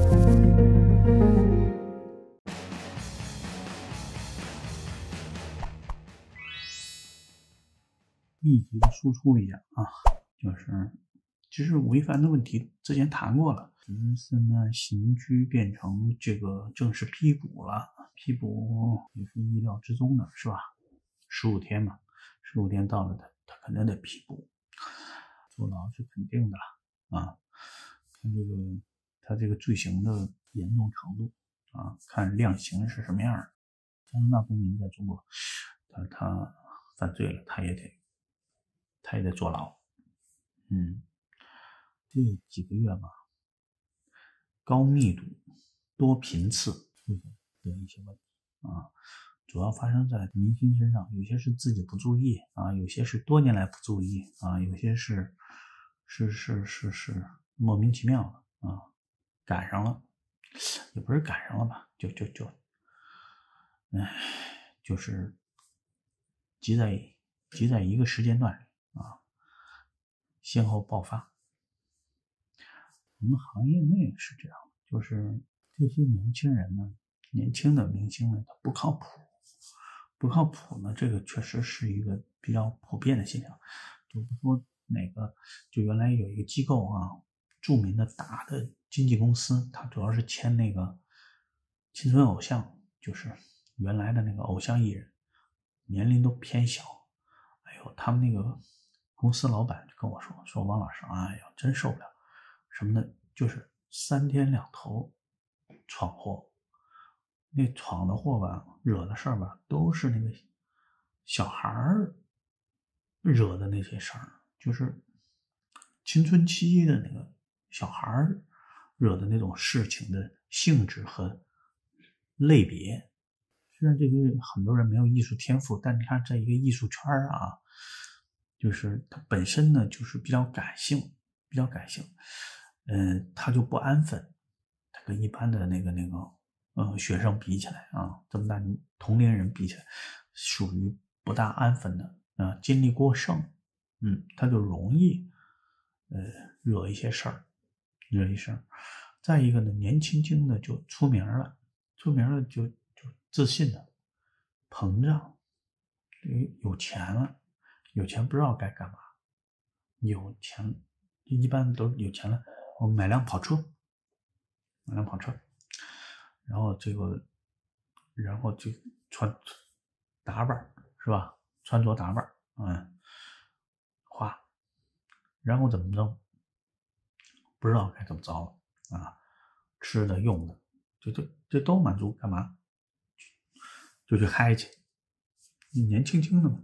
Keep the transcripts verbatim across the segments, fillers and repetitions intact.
密集的输出一下啊，就是其实吴亦凡的问题之前谈过了，只是呢刑拘变成这个正式批捕了，批捕也是意料之中的，是吧？十五天嘛，十五天到了他他肯定得批捕，坐牢是肯定的了啊。看这个他这个罪行的严重程度啊，看量刑是什么样的。加拿大公民在中国，他他犯罪了，他也得他也得坐牢。嗯，这几个月吧，高密度、多频次出现的一些问题啊，主要发生在明星身上，有些是自己不注意啊，有些是多年来不注意啊，有些是是是是是莫名其妙的啊，赶上了，也不是赶上了吧，就就就，唉，就是集在集在一个时间段里啊，先后爆发。我们行业内是这样的，就是这些年轻人呢，年轻的明星呢，他不靠谱，不靠谱呢，这个确实是一个比较普遍的现象。就不说哪个，就原来有一个机构啊，著名的大的经纪公司，它主要是签那个青春偶像，就是原来的那个偶像艺人，年龄都偏小。哎呦，他们那个公司老板就跟我说，说王老师，哎呀，真受不了。什么呢？就是三天两头闯祸，那闯的祸吧，惹的事儿吧，都是那个小孩儿惹的那些事儿，就是青春期的那个小孩儿惹的那种事情的性质和类别。虽然这个很多人没有艺术天赋，但你看在一个艺术圈啊，就是它本身呢就是比较感性，比较感性。嗯，他就不安分，他跟一般的那个那个呃学生比起来啊，这么大同龄人比起来，属于不大安分的啊，精力过剩，嗯，他就容易呃惹一些事儿，惹一事儿。再一个呢，年轻轻的就出名了，出名了就就自信了，膨胀，有钱了，有钱不知道该干嘛，有钱一般都有钱了。我买辆跑车，买辆跑车，然后这个，然后就穿打扮是吧？穿着打扮，嗯，花，然后怎么着？不知道该怎么着了啊？吃的用的，就就这都满足干嘛？就去嗨去，年轻轻的嘛，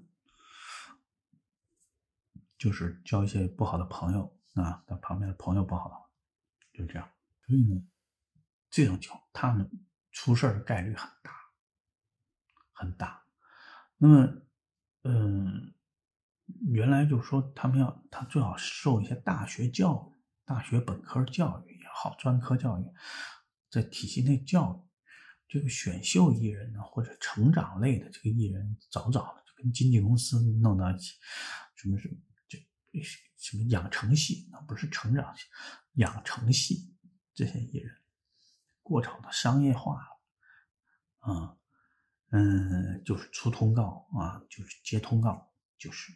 就是交一些不好的朋友啊，但旁边的朋友不好的，就这样。所以呢，这种情况他们出事的概率很大，很大。那么，嗯，原来就说他们要他最好受一些大学教育，大学本科教育也好，专科教育，在体系内教育。这个选秀艺人呢，或者成长类的这个艺人，早早的就跟经纪公司弄到一起，什么什么这什么养成系，那不是成长系，养成系这些艺人过场的商业化了啊。嗯，就是出通告啊，就是接通告，就是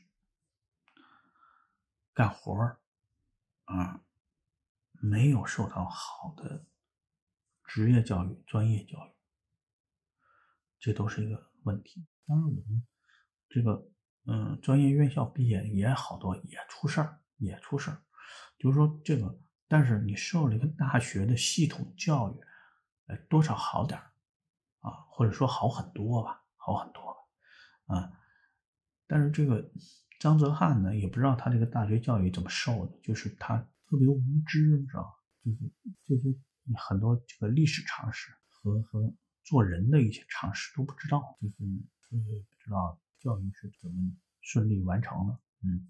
干活儿啊，没有受到好的职业教育、专业教育，这都是一个问题。当然，我们这个嗯，专业院校毕业也好多也出事儿，也出事儿。就是说这个，但是你受了一个大学的系统教育，呃，多少好点儿啊，或者说好很多吧，好很多吧，啊。但是这个张泽汉呢，也不知道他这个大学教育怎么受的，就是他特别无知，你知道吗？就是这些很多这个历史常识和和做人的一些常识都不知道，就是所以不知道教育是怎么顺利完成的。嗯，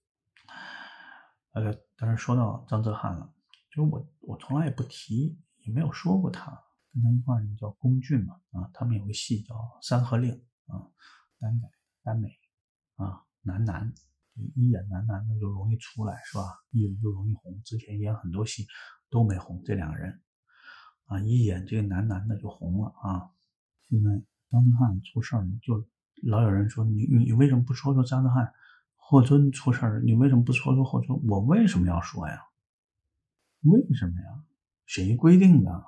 呃，但是说到张泽汉了，就是我我从来也不提，也没有说过他，跟他一块儿那个叫龚俊嘛，啊，他们有个戏叫《三合令》啊，耽改耽美。啊，男男一演男男的就容易出来是吧？艺人就容易红，之前演很多戏都没红，这两个人啊，一眼这个男男的就红了啊。现在张德汉出事儿了，就老有人说你你为什么不说说张德汉？霍尊出事儿，你为什么不说说霍尊？我为什么要说呀？为什么呀？谁规定的？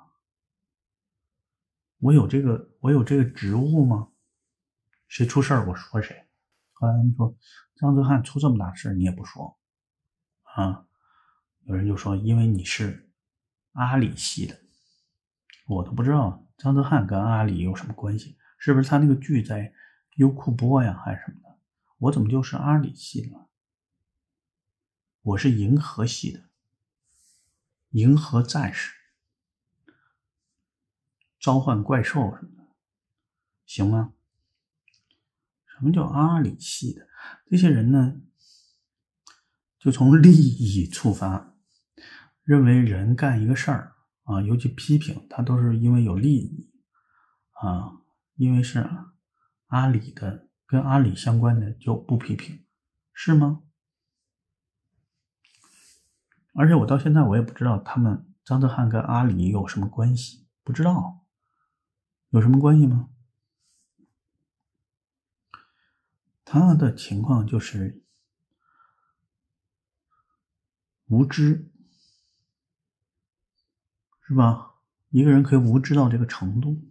我有这个我有这个职务吗？谁出事儿我说谁。后来他们说张德汉出这么大事你也不说啊？有人就说因为你是阿里系的，我都不知道张德汉跟阿里有什么关系，是不是他那个剧在优酷播呀还是什么的？我怎么就是阿里系的？我是银河系的，银河战士，召唤怪兽什么的，行吗？什么叫阿里系的？这些人呢，就从利益出发，认为人干一个事儿啊，尤其批评他都是因为有利益啊，因为是阿里的，跟阿里相关的就不批评，是吗？而且我到现在我也不知道他们张德汉跟阿里有什么关系，不知道有什么关系吗？他的情况就是无知，是吧？一个人可以无知到这个程度，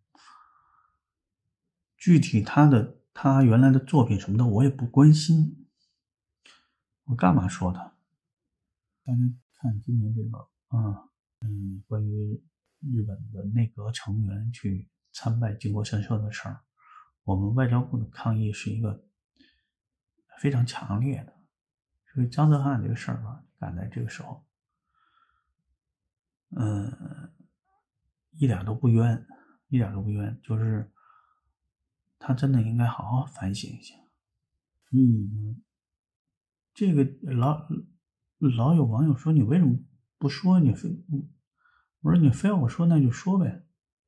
具体他的他原来的作品什么的我也不关心，我干嘛说他？大家看今年这个啊，嗯，关于日本的内阁成员去参拜靖国神社的事儿，我们外交部的抗议是一个非常强烈的，所以张德汉这个事儿吧，赶在这个时候，嗯，一点都不冤，一点都不冤，就是他真的应该好好反省一下。所以呢，这个老老有网友说你为什么不说？你非我说你非要我说那就说呗。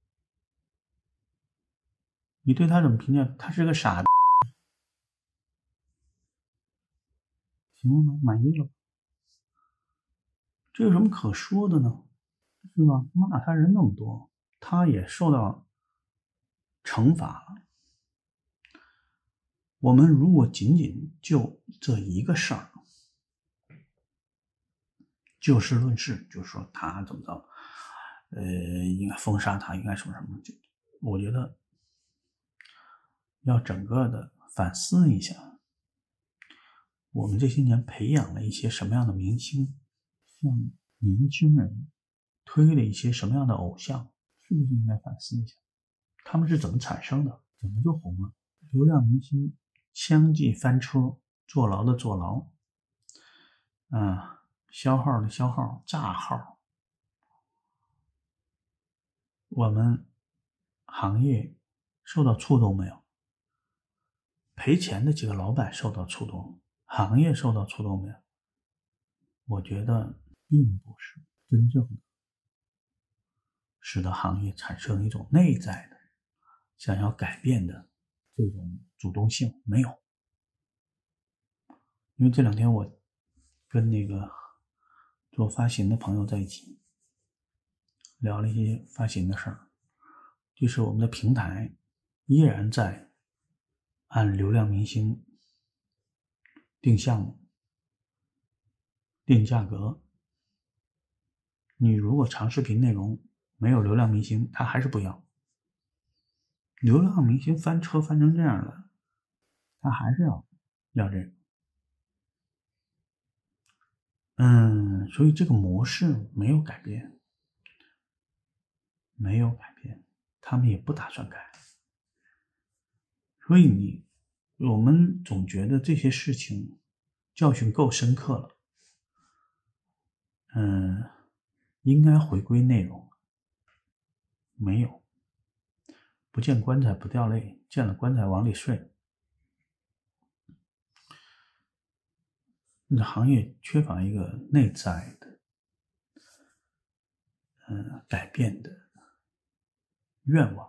你对他怎么评价？他是个傻逼。行了吗？满意了吧？这有什么可说的呢？是吧？骂他人那么多，他也受到惩罚了。我们如果仅仅就这一个事儿就事论事，就说他怎么着，呃，应该封杀他，应该什么什么，我觉得要整个的反思一下，我们这些年培养了一些什么样的明星，像年轻人推了一些什么样的偶像，是不是应该反思一下，他们是怎么产生的，怎么就红了？流量明星相继翻车，坐牢的坐牢，啊，消耗的消耗，炸号。我们行业受到触动没有？赔钱的几个老板受到触动，行业受到触动没有？我觉得并不是真正的使得行业产生一种内在的想要改变的这种主动性，没有。因为这两天我跟那个做发行的朋友在一起聊了一些发行的事儿，就是我们的平台依然在按流量明星定项目、定价格。你如果长视频内容没有流量明星，他还是不要。流量明星翻车翻成这样了，他还是要要这个。嗯，所以这个模式没有改变，没有改变，他们也不打算改。所以你，我们总觉得这些事情教训够深刻了，嗯，应该回归内容。没有，不见棺材不掉泪，见了棺材往里睡。你的行业缺乏一个内在的，嗯，改变的愿望，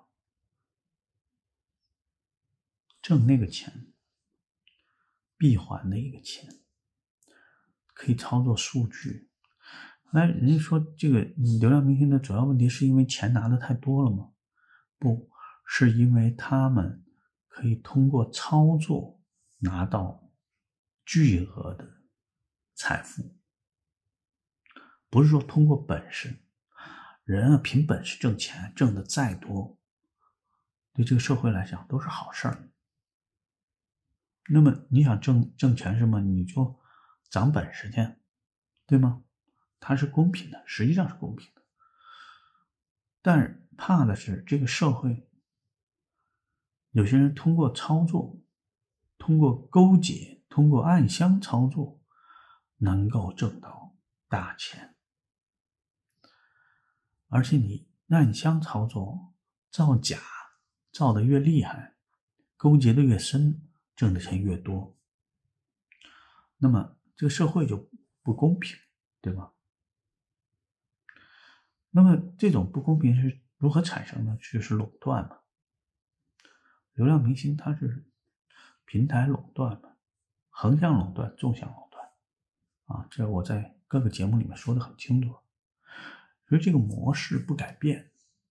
挣那个钱，闭环的一个钱，可以操作数据， 哎，人家说这个流量明星的主要问题是因为钱拿的太多了吗？不，是因为他们可以通过操作拿到巨额的财富，不是说通过本事。人啊，凭本事挣钱，挣的再多，对这个社会来讲都是好事儿。那么你想挣挣钱什么，你就长本事去，对吗？它是公平的，实际上是公平的。但是怕的是这个社会，有些人通过操作，通过勾结，通过暗箱操作，能够挣到大钱。而且你暗箱操作，造假造得越厉害，勾结的越深，挣的钱越多，那么这个社会就不公平，对吧？那么这种不公平是如何产生的？就是垄断嘛。流量明星它是平台垄断嘛，横向垄断、纵向垄断啊，这我在各个节目里面说的很清楚。所以这个模式不改变，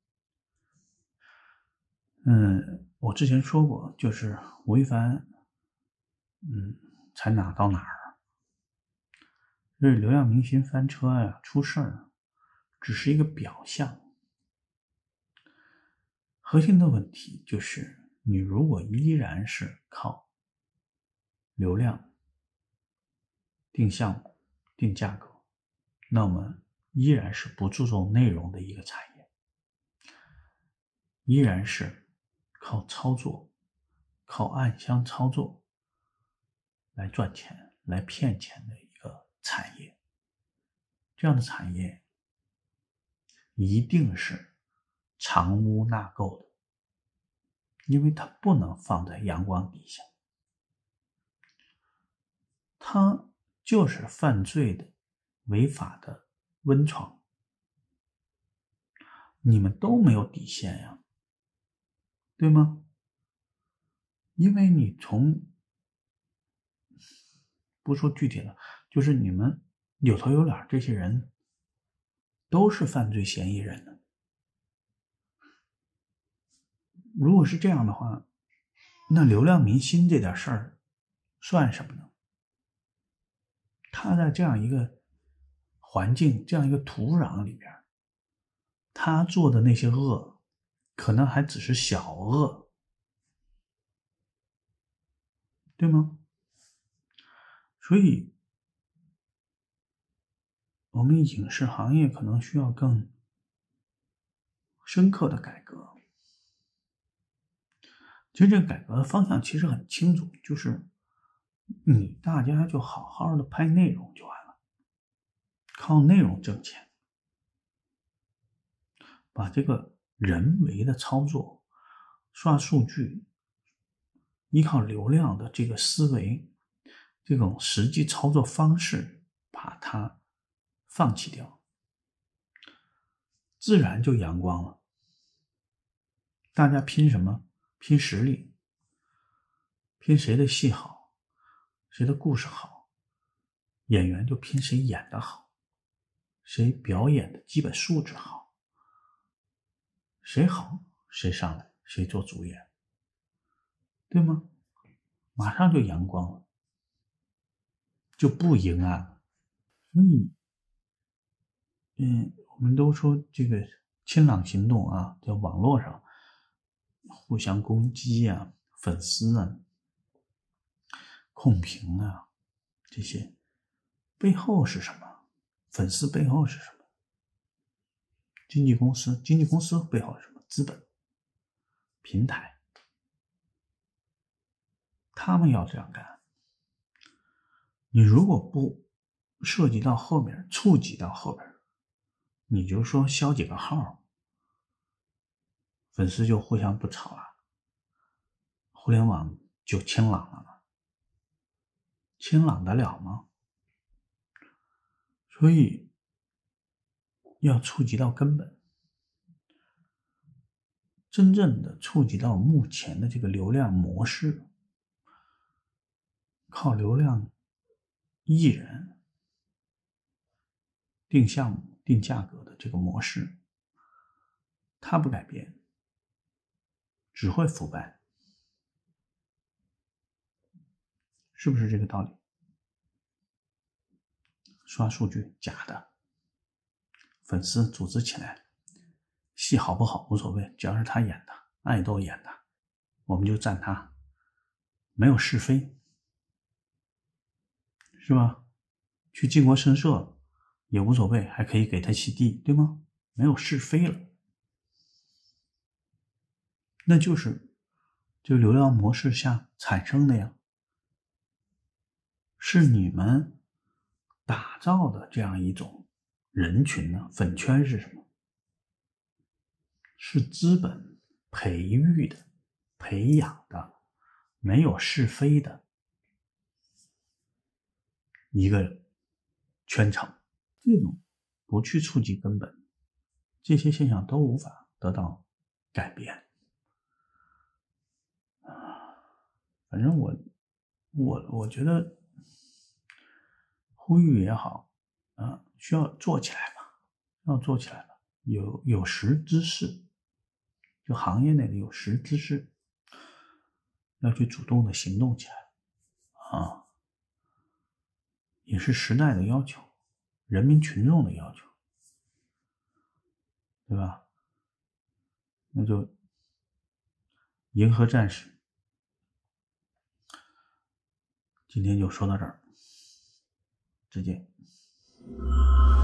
嗯，我之前说过，就是吴亦凡，嗯，才哪到哪儿。这流量明星翻车呀、出事儿，只是一个表象。核心的问题就是，你如果依然是靠流量定项目、定价格，那么依然是不注重内容的一个产业，依然是靠操作、靠暗箱操作来赚钱、来骗钱的一个产业。这样的产业一定是藏污纳垢的，因为它不能放在阳光底下，它就是犯罪的、违法的温床。你们都没有底线呀，对吗？因为你从不说具体的，就是你们有头有脸这些人都是犯罪嫌疑人的。如果是这样的话，那流量明星这点事儿算什么呢？他在这样一个环境、这样一个土壤里边，他做的那些恶可能还只是小恶，对吗？所以我们影视行业可能需要更深刻的改革。其实这个改革的方向其实很清楚，就是你大家就好好的拍内容就完了，靠内容挣钱，把这个人为的操作、刷数据、依靠流量的这个思维、这种实际操作方式，把它放弃掉，自然就阳光了。大家拼什么？拼实力，拼谁的戏好，谁的故事好，演员就拼谁演得好，谁表演的基本素质好，谁好谁上来，谁做主演，对吗？马上就阳光了，就不阴暗了。所以嗯，我们都说这个清朗行动啊，在网络上互相攻击啊，粉丝啊、控评啊，这些背后是什么？粉丝背后是什么？经纪公司，经纪公司背后是什么？资本、平台，他们要这样干。你如果不涉及到后面，触及到后面，你就说消几个号，粉丝就互相不吵了，互联网就清朗了吗？清朗得了吗？所以要触及到根本，真正的触及到目前的这个流量模式，靠流量艺人定项目、定价格的这个模式，它不改变，只会腐败，是不是这个道理？刷数据假的，粉丝组织起来，戏好不好无所谓，只要是他演的，爱豆演的，我们就赞他，没有是非，是吧？去靖国神社也无所谓，还可以给他洗地，对吗？没有是非了，那就是这流量模式下产生的呀，是你们打造的这样一种人群呢？粉圈是什么？是资本培育的、培养的，没有是非的一个圈层。这种不去触及根本，这些现象都无法得到改变。反正我我我觉得呼吁也好啊，需要做起来吧，要做起来吧，有有识之士，就行业内的有识之士，要去主动的行动起来啊，也是时代的要求，人民群众的要求，对吧？那就银河战士，今天就说到这儿，再见。